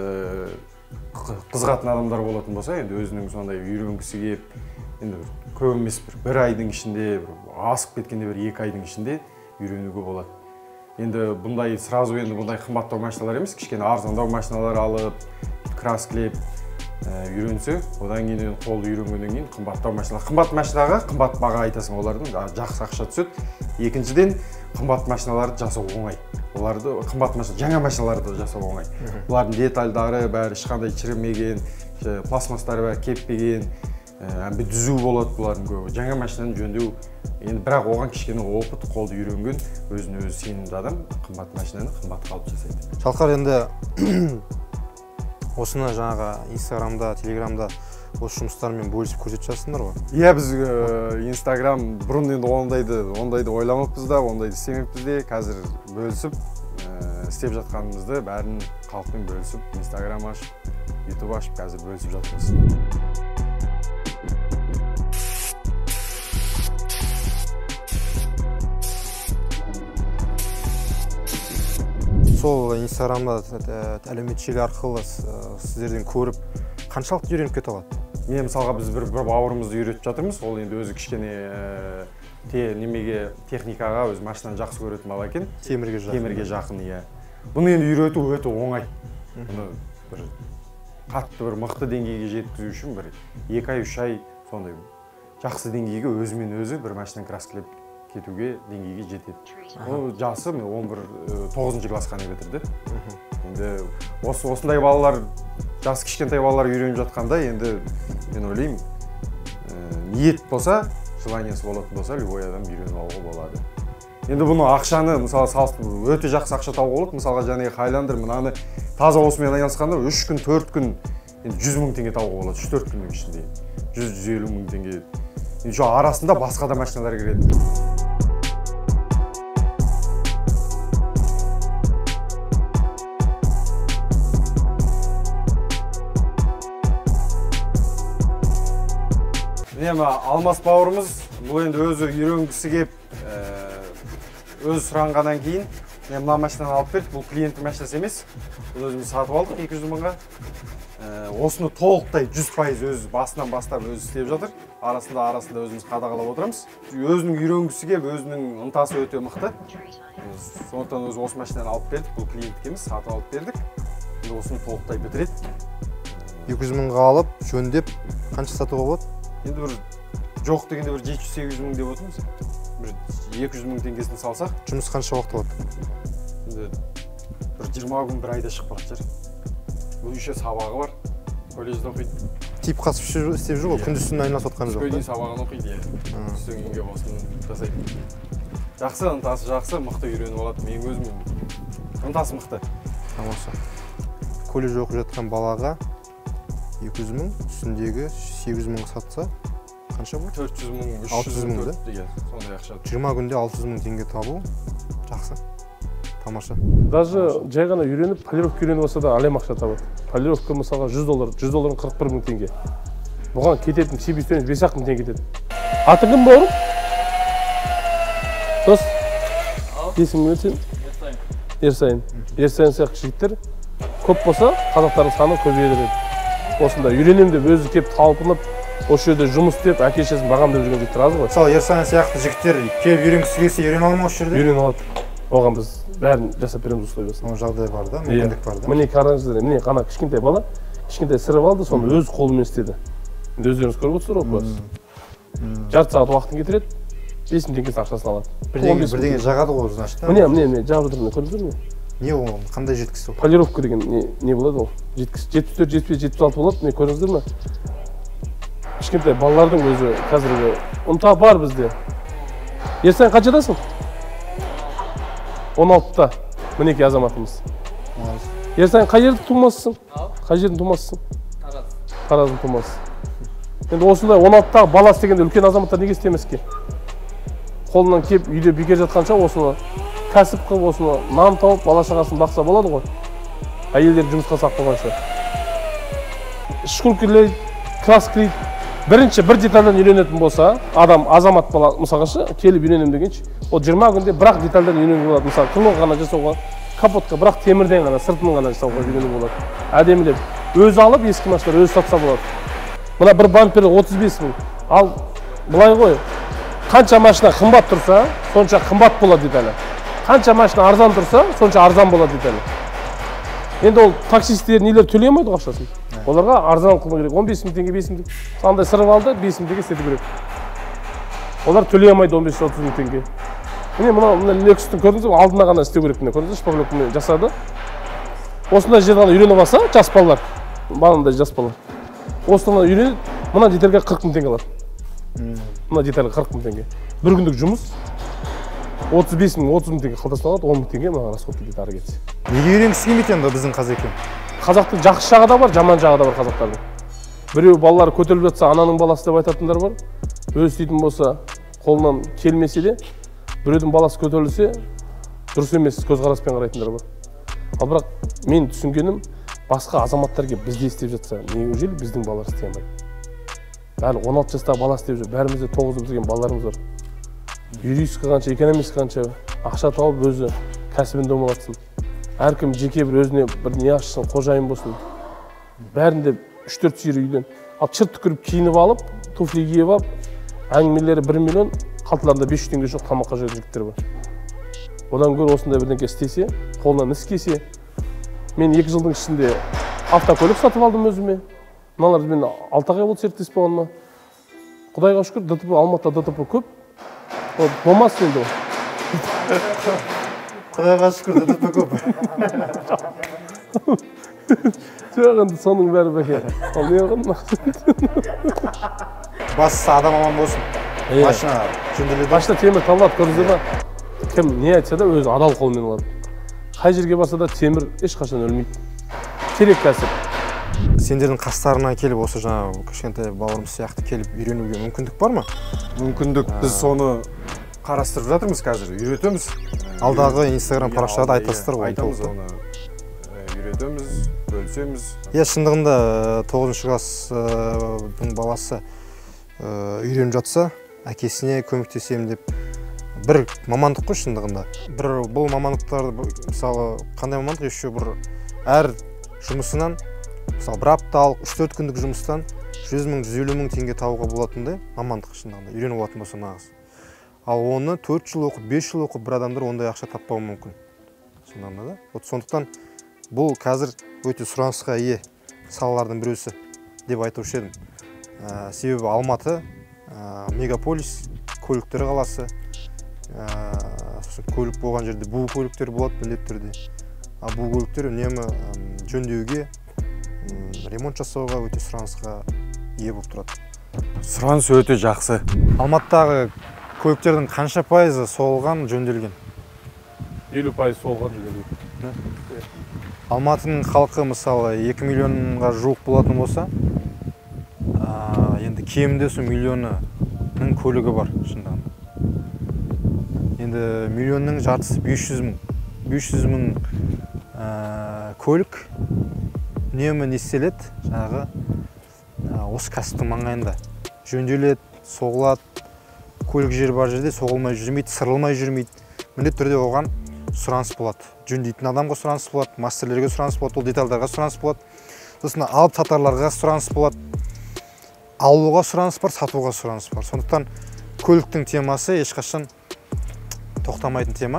қызығатын адамдар болатын болса, енді өзінің сондай үйренгісі келіп, енді көп емес бір айдың ішінде, асып кеткенде бір екі айдың ішінде үйренуге болады. Енді бұндай сразу енді бұндай қымбаттау машиналар емес, кішкене арзандау машиналар алып, краскілеп үйренсе, одан кейін қолды үйренгеннен кейін қымбаттау машиналар. Қымбат машинаға қымбат баға айтасың, олардың жақсы ақша түседі. Екіншіден, қымбат машиналарды жасау оңай. Оларды қымбат машина, жаңа машиналарды жасау оңай. Олардың детальдары бәрі ешқандай шірімеген, пластмастары бәрі кеппеген, әмбе түзу болады бұлардың көбі. Жаңа машинаны жөндеу, енді бірақ оған кішкене опыт, қолды үйренген, өзіне өзі сенімді адам қымбат машинаны қымбат қалып жасайды. Шалқар, енді осыны жаңағы инстаграмда, телеграмда осы жұмыстармен бөлісіп көрсетіп жатсыңдар ғой? Иә, біз инстаграм бұрын енді ондайды, ондайды ойламаппыз да, ондайды істемеппіз де, қазір бөлісіп, істеп жатқанымызды бәрін халықпен бөлісіп, инстаграм ашып, ютуб ашып, қазір бөлісіп жатырмыз. Сол инстаграмда әлеуметтік желі арқылы сіздерден көріп, қаншалықты үйреніп кете алады? Мен мысалға біз бір бауырымызды үйретіп жатырмыз, ол енді өзі кішкене те немеге техникаға өз машинаны жақсы көретін бала екен. Темірге жақын. Темірге жақын, иә. Бұны енді үйрету өте оңай. Бұны бір қатты бір мықты деңгейге жеткізу үшін бір екі ай, үш ай сондай жақсы деңгейге өзімен өзі бір машинаны краскілеп кетуге деңгейге жетеді. Ол жасы он бір тоғызыншы класс қана бітірді. Енді осындай балалар, жасы кішкентай балалар үйреніп жатқанда, енді мен ойлаймын, ниет болса, желаниесі болатын болса, любой адам үйреніп алуға болады. Енді бұны ақшаны, мысалы, салыстырып өте жақсы ақша тауып алады. Мысалға жаңағы Хайландер мынаны таза осымен айналысқанда үш күн, төрт күн жүз мың теңге тауып алады. үш төрт күннің ішінде жүз жүз елу мың теңге. Енді арасында басқа да машиналар кіреді. Міне Алмас бауырымыз бұл енді өзі үйренгісі кеп, өз сұранғаннан кейін мына машинаны алып бердік. Бұл клиенттің машинасы емес. Бұл өзіміз сатып алдық екі жүз мыңға. Осыны толықтай жүз пайыз өз басынан бастап өзі істеп жатыр. Арасында арасында өзіміз қадағалап отырамыз. Өзінің үйренгісі кеп, өзінің ынтасы өте мықты. Сондықтан өзі осы машинаны алып бердік. Бұл клиенттік емес, сатып алып бердік. Енді осыны толықтай бітіреді. екі жүз мыңға алып, жөндеп, қанша сатуға болады? Енді бір жоқ дегенде бір жеті жүз сегіз жүз мың деп отырмыз. Бір екі жүз мың теңгесін салсақ. Жұмыс қанша уақыт алады? Енді бір жиырма күн, бір айда шығып қалатын шығар. Бұл еще сабағы бар. Колледжде оқиды. Тип қатысып істеп жүр ғой, күндіз-түні айналысып отқан жоқ. Түскі сабағын оқиды, иә. Түстен кейінге болсын жасайды. Жақсы, ынтасы жақсы, мықты үйреніп алады. Мен өзім ынтасы мықты. Тамаша. Колледжде оқып жатқан балаға екі жүз мың, үстіндегі сегіз жүз мыңға сатса, қанша бұл? төрт жүз мың, үш жүз мың, сондай ақша. жиырма күнде алты жүз мың теңге табу жақсы. Тамаша. Даже жай ғана үйреніп, полировка үйреніп болса да әлем ақша табады. Полировка мысалға жүз доллар, жүз доллардың қырық бір мың теңге. Бұған кететін себептен бес ақ мың теңге кетеді. Аты кім бауырым? Дос? Есімің не сен? Ерсайын. Ерсайын сияқты жігіттер көп болса, қазақтардың саны көбейеді. Осында үйренем деп өзі кеп талпынып, осы жерде жұмыс істеп, әке-шешесін бағамдап жүрген жігіттер аз ғой. Мысалы, Ерсайын сияқты жігіттер келіп үйренгісі келсе үйрене алмай осы жерде? Үйрене алады. Оған біз бәрін жасап береміз условиясын. Ол жағдай бар да, мүмкіндік бар да. Міне қараңыздар, міне қана кішкентай бала, кішкентай сырып алды, соны өз қолымен істеді. Енді өздеріңіз көріп отырсыздар ғой. Жарты сағат уақытын кетіреді, бес мың теңгесін ақшасын алады. Бірдеңе жағады ғой, значит. Міне, міне, міне жағып жатыр, көрдіңіздер ме? Не ол, қандай жеткіс ол? Полировка деген не болады ол? жетпіс төрт, жетпіс бес, жетпіс алты болады, міне көрдіңіздер ме? Кішкентай балалардың өзі қазіргі ынта бар бізде. Ерсайын қаншадасың? он алтыда. Мінекей азаматымыз. Ерсайын қай жердің тумасысың? Қай жердің тумасысың? Тараз. Тараздың тумасы. Енді осындай он алтыдағы бала істегенде үлкен азаматтар неге істемеске? Қолынан кеп үйде бекер жатқанша осыны кәсіп қылып, осыны нан тауып, бала шағасын бақса болады ғой. Әйелдер жұмысқа сақ болғанша. Шкуркілейді, краскілейді. Бірінші бір детальдан үйренетін болса, адам, азамат бала, мысалғашы, келіп үйренем дегенше, ол жиырма күнде бірақ детальдан үйреніп болады. Мысалы, қылын ғана жасауға, капотқа бірақ темірден ғана, сыртын ғана жасауға үйреніп болады. Әдемілеп, өзі алып, ескі машиналар өзі сатса болады. Мына бір бампері отыз бес мың. Ал былай ғой, қанша машина қымбат тұрса, сонша қымбат болады деталі. Қанша машина арзан тұрса, сонша арзан болады деталі. Енді ол таксистер нелер төлей алмайды ақшасын. Оларға арзан қылу керек. он бес мың теңге, бес мың теңге. Сандай сырып алды, бес мың теңге істету керек. Олар төлей алмайды он бес отыз мың теңге. Міне мына Lexus'тың көрдіңіз бе, алдына ғана істеу керек. Көрдіңіз, шпаклевкамен жасады. Осындай жерде ғана үйреніп алса, жас балалар, баландай жас балалар. Осыны үйреніп, мына детальге қырық мың теңге алады. Мына детальге қырық мың теңге. Bir күндік жұмыс отыз бес мың, отыз мың теңге қалтасына алады, он мың теңге маған расход кетеді ары кетсе. Неге үйренгісі келмейді енді біздің қазекем? Қазақтың жақсы жағы да бар, жаман жағы да бар қазақтардың. Біреу балалары көтеріліп жатса, ананың баласы деп айтатындар бар. Өзі істейтін болса, қолынан келмесе де, біреудің баласы көтерілсе, дұрыс емес көзқараспен қарайтындар бар. Ал бірақ мен түсінгенім, басқа азаматтар келіп бізде істеп жатса, неужели біздің балалар істей алмайды? Бәрі он алты жастағы бала істеп жүр, бәрімізде тоғыз бітірген балаларымыз бар. Юристика қанша, экономистика қанша, ақша тауып өзі кәсібін домалатсын. Әркім жеке бір өзіне бір не ашсын, қожайын болсын. Бәрінде үш төрт сиыр үйден. Ал чырт түкіріп киініп алып, туфли киіп алып, әңгімелері бір миллион, қалталарында беш жүз теңге жоқ тамаққа жүрген жігіттер бар. Одан гөрі осындай бірдеңке істесе, қолынан іс келсе, мен екі жылдың ішінде автокөлік сатып алдым өзіме. Мыналар мен алты ай болды серіктес болғаныма. Құдайға шүкір, ДТП, Алматыда ДТП көп. Ол болмас енді. Құдайға шүкір, ДТП көп. Жоқ, енді соның бәрі бәке. Ол не оған? Бастысы адам аман болсын. Машина жөнделеді. Машина темір табылады, көрдіңіздер ма? Кім не айтса да өзі адал қолмен алады. Қай жерге барса да темір ешқашан өлмейді. Керек кәсіп. Сендердің қастарына келіп, осы жаңа кішкентай бауырымыз сияқты келіп үйренуге мүмкіндік бар ма? Мүмкіндік, біз соны қарастырып жатырмыз қазір, үйретеміз. Алдағы Инстаграм парақшада айтасыздар ғой. Айтамыз оны, үйретеміз, бөлісеміз. Иә, шындығында тоғызыншы класстың баласы үйреніп жатса, әкесіне көмектесемін деп бір мамандық қой шындығында. Бір бұл мамандықтарды, мысалы, қандай мамандық еще бір әр жұмысынан, мысалы, бір апталық, үш төрт күндік жұмыстан жүз мың, жүз елу мың теңге табуға болатындай мамандық шындығында, үйреніп болатын болса нағыз. Ал оны төрт жыл оқып, бес жыл оқып бір адамдар ондай ақша таппауы мүмкін. Шындығында да. Вот сондықтан бұл қазір өте сұранысқа ие салалардың біреусі деп айтушы едім. Себебі Алматы мегаполис, көліктер қаласы. Көлік болған жерде бұл көліктер болады міндетті түрде. А бұл көліктер үнемі жөндеуге, ремонт жасауға өте сұранысқа ие болып тұрады. Сұраныс өте жақсы. Алматыдағы көліктердің қанша пайызы соғылған, жөнделген? елу пайыз соғылған жөнделген. Алматының халқы мысалы екі миллионға жуық болатын болса, енді кемінде сол миллионның көлігі бар шындығында. Енді миллионның жартысы бес жүз мың. бес жүз мың көлік үнемі не істеледі, жаңағы осы кәсіптің маңайында жөнделеді, соғылады. Көлік жер бар жерде соғылмай жүрмейді, сырылмай жүрмейді. Міндетті түрде оған сұраныс болады. Жөндейтін адамға сұраныс болады, мастерлерге сұраныс болады, ол детальдарға сұраныс болады. Сосын алып сатарларға сұраныс болады. Алуға сұраныс бар, сатуға сұраныс бар. Сондықтан көліктің темасы ешқашан тоқтамайтын тема.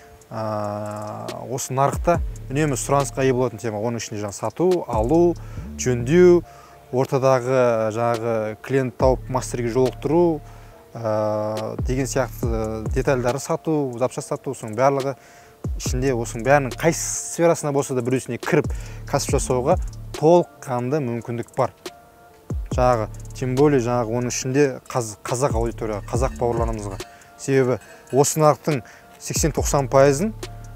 Осы нарықта үнемі сұранысқа ие болатын тема. Оның ішінде жаңа сату, алу, жөндеу, ортадағы жаңағы клиент тауып мастерге жолықтыру деген сияқты детальдары сату, запчасть сату, соның барлығы ішінде осының бәрінің қайсы сферасына болса да біреусіне кіріп кәсіп жасауға толыққанды мүмкіндік бар. Жаңағы, тем более жаңағы оның ішінде қазақ аудитория, қазақ бауырларымызға. Себебі осы нарықтың сексен тоқсан пайызын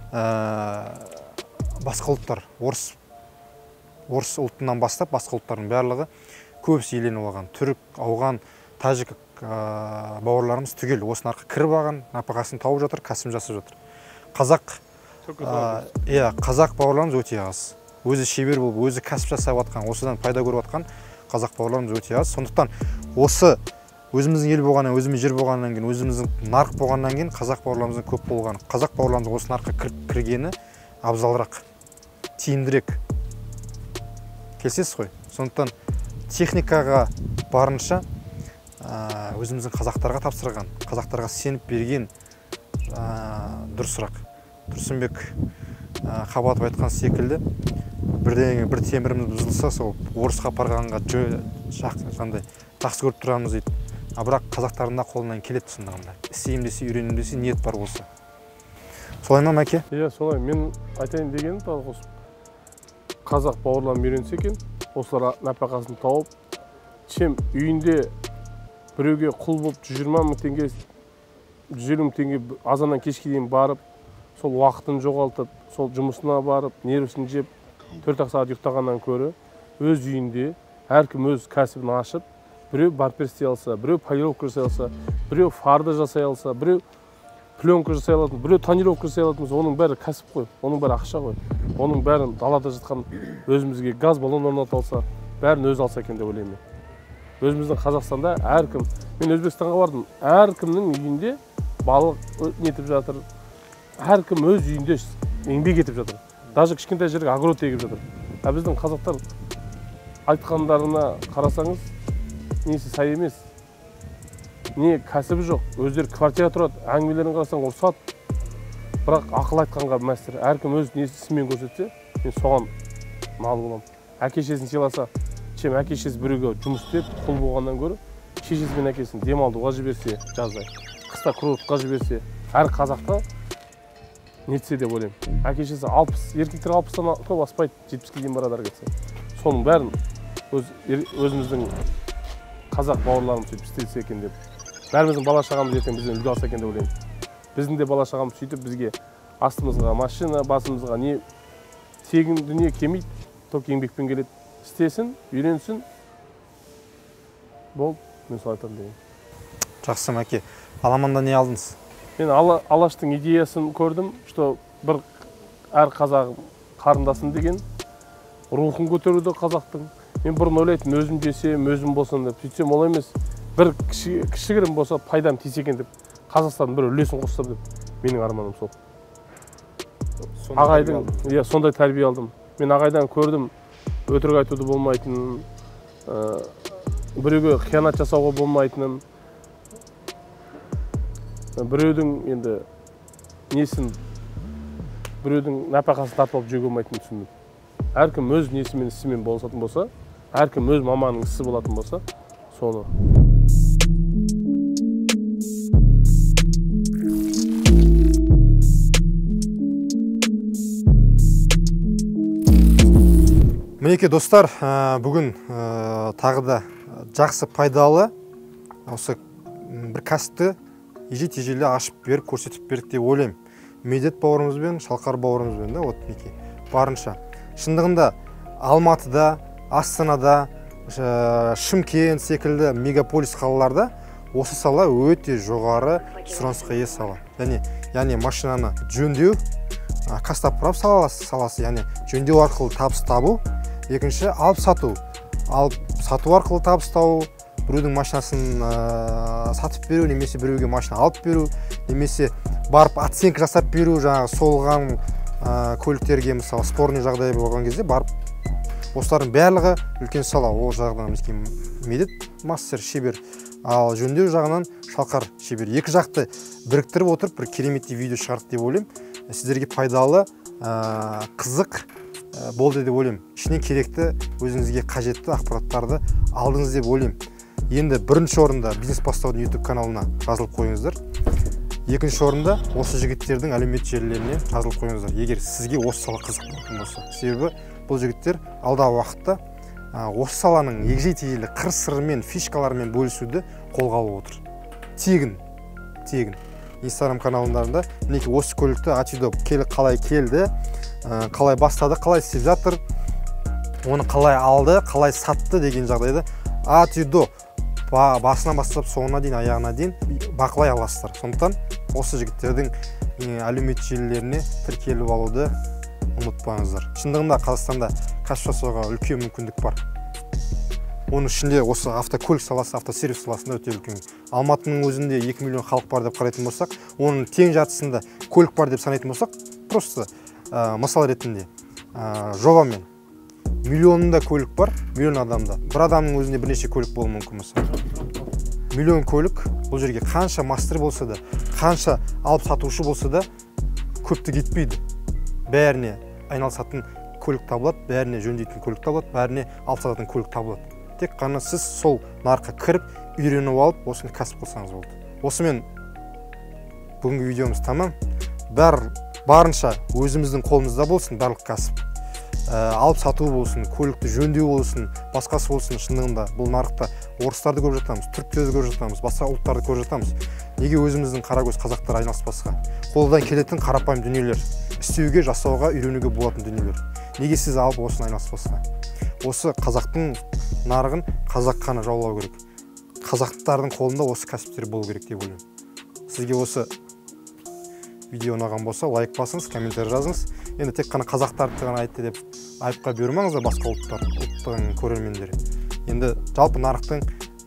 басқа ұлттар, орыс орыс ұлтынан бастап басқа ұлттардың барлығы көбісі иеленіп алған. Түрік, ауған, тәжік бауырларымыз түгел осы нарыққа кіріп алған, нәпақасын тауып жатыр, кәсібін жасап жатыр. Қазақ, иә, қазақ бауырларымыз өте аз. Өзі шебер болып, өзі кәсіп жасап жатқан, осыдан пайда көріп жатқан қазақ бауырларымыз өте аз. Сондықтан осы өзіміздің ел болғаннан, өзіміз жер болғаннан кейін, өзіміздің нарық болғаннан кейін қазақ бауырларымыздың көп болған. Қазақ бауырларымыз осы нарыққа кіргені абзалырақ, тиімдірек. Келсесіз ғой. Сондықтан техникаға барынша өзіміздің қазақтарға тапсырған, қазақтарға сеніп берген дұрысырақ. Тұрсынбек Қабатов айтқан секілді, бір теміріміз бұзылса, сол орысқа апарғанға жақсы көріп тұрамыз дейді. А бірақ қазақтарында қолынан келеді шындығында. Істейім десе, үйренем десе, ниет бар болса. Солай ма, Мәке? Иә, солай. Мен айтайын дегенім тағы осы қазақ бауырларым үйренсе екен, осылар нәпақасын тауып, чем үйінде біреуге құл болып жүз жиырма мың теңге, жүз елу мың теңге азаннан кешке дейін барып, сол уақытын жоғалтып, сол жұмысына барып, нервісін жеп, төрт ақ сағат ұйықтағаннан көрі, өз үйінде әркім өз кәсібін ашып, біреу барпер істей алса, біреу полировка жасай алса, біреу фарды жасай алса, біреу пленка жасай алатын, біреу тонировка жасай алатын, оның бәрі кәсіп қой, оның бәрі ақша қой. Оның бәрін далада жатқан өзімізге газ баллон орната алса, бәрін өз алса екен деп ойлаймын. Өзіміздің Қазақстанда әркім, мен Өзбекстанға бардым, әркімнің үйінде балық нетіп жатыр, әркім өз үйінде еңбек етіп жатыр. Даже кішкентай жерге огород егіп жатыр. А біздің қазақтар айтқандарына қарасаңыз, несі сай емес. не кәсібі жоқ, өздері квартира тұрады, әңгімелерін қарасаң ұрсады. Бірақ ақыл айтқанға мәстер, әркім өз несімен көрсетсе, мен соған мал боламын. Әке-шешесін сыйласа, чем әке-шешесі біреуге жұмыс істеп, құл болғаннан гөрі, шешесі мен әкесін демалдыға жіберсе, жаздай, қыста курортқа жіберсе, әр қазақта нетсе деп ойлаймын. Әке-шешесі алпыс, еркектер алпыстан көп аспайды, жетпіске дейін барады кетсе. Соның бәрін өзіміздің қазақ бауырларымыз сөйтіп істесе екен деп. Бәріміздің бала шағамыз ертең бізден үлгі алса екен деп ойлаймын. Біздің де бала шағамыз сөйтіп бізге астымызға машина, басымызға не тегін дүние келмейді, ток еңбекпен келеді. Істесін, үйренсін. Бол, мен солай айтамын деген. Жақсы, Мәке. Аламанда не алдыңыз? Мен Алаштың идеясын көрдім, что бір әр қазақ қарындасым деген рухын көтеруді қазақтың. Мен бұрын ойлайтын, өзім жесем, өзім болсын деп, сөйтсем ол емес. Бір кішігірім болса пайдам тисе екен деп, Қазақстанның бір үлесін қосса деп, менің арманым сол. Ағайдың, иә, сондай тәрбие алдым. Мен ағайдан көрдім, өтірік айтуды болмайтынын, біреуге қиянат жасауға болмайтынын, біреудің енді несін, біреудің нәпақасын тартып алып жеуге болмайтынын түсіндім. Әркім өз несімен ісімен болсатын болса, әркім өз маманың ісі болатын болса, соны. Мінеке достар, бүгін тағы да жақсы пайдалы осы бір кәсіпті еже-тежелі ашып беріп, көрсетіп бердік деп ойлаймын. Медет бауырымызбен, Шалқар бауырымызбен да, вот мінеке, барынша. Шындығында Алматыда, Астанада, Шымкент секілді мегаполис қалаларда осы сала өте жоғары сұранысқа ие сала. Яғни машинаны жөндеу, кастап-прав саласы, яғни жөндеу арқылы табыс табу. Екінші, алып сату. Алып сату арқылы табыс табу, біреудің машинасын сатып беру, немесе біреуге машина алып беру, немесе барып оценка жасап беру, жаңағы солған көліктерге, мысалы, спорный жағдай болған кезде барып, осылардың барлығы үлкен сала. Ол жағынан Медет мастер шебер, ал жөндеу жағынан Шалқар шебер. Екі жақты біріктіріп отырып, бір кереметті видео шығардық деп ойлаймын. Сіздерге пайдалы, қызық болды деп ойлаймын. Ішінен керекті, өзіңізге қажетті ақпараттарды алдыңыз деп ойлаймын. Енді бірінші орында бизнес бастаудың YouTube каналына жазылып қойыңыздар. Екінші орында осы жігіттердің әлеуметтік желілеріне жазылып қойыңыздар. Егер сізге осы сала қызық болатын болса. Себебі бұл жігіттер алдағы уақытта осы саланың егжей-тегжейлі қыр-сырымен, фишкаларымен бөлісуді қолға алып отыр. Тегін, тегін. Инстаграм каналдарында мінеки осы көлікті Атидо қалай келді, қалай бастады, қалай істеп жатыр, оны қалай алды, қалай сатты деген жағдайда Атидо басынан бастап соңына дейін, аяғына дейін бақылай аласыздар. Сондықтан осы жігіттердің әлеуметтік желілеріне тіркеліп алуды ұмытпаңыздар. Шындығында Қазақстанда кәсіп жасауға үлкен мүмкіндік бар. Оның ішінде осы автокөлік саласы, автосервис саласында өте үлкен. Алматының өзінде екі миллион халық бар деп қарайтын болсақ, оның тең жартысында көлік бар деп санайтын болсақ, просто мысал ретінде жобамен миллионында көлік бар, миллион адамда. Бір адамның өзінде бірнеше көлік болуы мүмкін мысалы. Миллион көлік, бұл жерге қанша мастер болса да, қанша алып сатушы болса да, көпті кетпейді. Бәріне айналысатын көлік табылады, бәріне жөндейтін көлік табылады, бәріне алып сататын көлік табылады. Тек қана сіз сол нарыққа кіріп, үйреніп алып, осыны кәсіп қылсаңыз болды. Осымен бүгінгі видеомыз тамам. Барынша өзіміздің қолымызда болсын барлық кәсіп. Алып сату болсын, көлікті жөндеу болсын, басқасы болсын. Шындығында бұл нарықта орыстарды көріп жатамыз, түріктерді көріп жатамыз, басқа ұлттарды көріп жатамыз. Неге өзіміздің қарагөз қазақтар айналыспасқа? Қолдан келетін қарапайым дүниелер, істеуге, жасауға, үйренуге болатын дүниелер. Неге сіз алып осыны айналыспасқа? Осы қазақтың нарығын қазақ қана жаулау керек. Қазақтардың қолында осы кәсіптер болу керек деп ойлаймын. Сізге осы видео ұнаған болса, лайк басыңыз, комментарий жазыңыз. Енді тек қана қазақтарды ғана айтты деп айыпқа бермеңіздер басқа ұлттар, ұлттың көрермендері. Енді жалпы нарықтың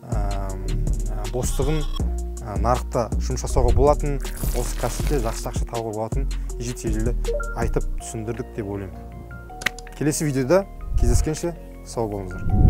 достығын, нарықта жұмыс жасауға болатын, осы кәсіпте жақсы ақша табуға болатын ежі-тежелі айтып түсіндірдік деп ойлаймын. Келесі видеода кездескенше сау болыңыздар.